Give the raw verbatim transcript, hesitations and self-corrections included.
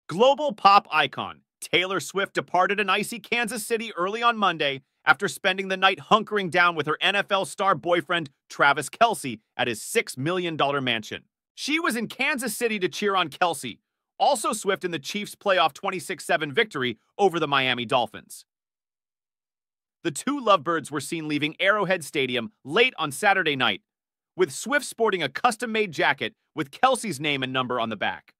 Global pop icon Taylor Swift departed an icy Kansas City early on Monday after spending the night hunkering down with her N F L star boyfriend Travis Kelce at his six million dollars mansion. She was in Kansas City to cheer on Kelce, also Swift in the Chiefs' playoff twenty-six seven victory over the Miami Dolphins. The two lovebirds were seen leaving Arrowhead Stadium late on Saturday night, with Swift sporting a custom-made jacket with Kelce's name and number on the back.